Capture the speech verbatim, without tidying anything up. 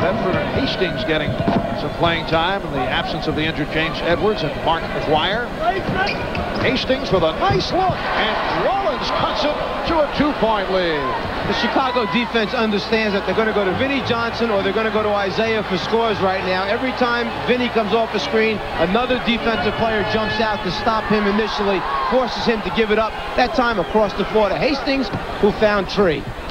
Bedford and Hastings getting some playing time in the absence of the injured James Edwards and Mark McGuire. Hastings with a nice look, and Rollins cuts it to a two-point lead. The Chicago defense understands that they're going to go to Vinnie Johnson or they're going to go to Isaiah for scores right now. Every time Vinnie comes off the screen, another defensive player jumps out to stop him initially, forces him to give it up, that time across the floor to Hastings, who found Tree.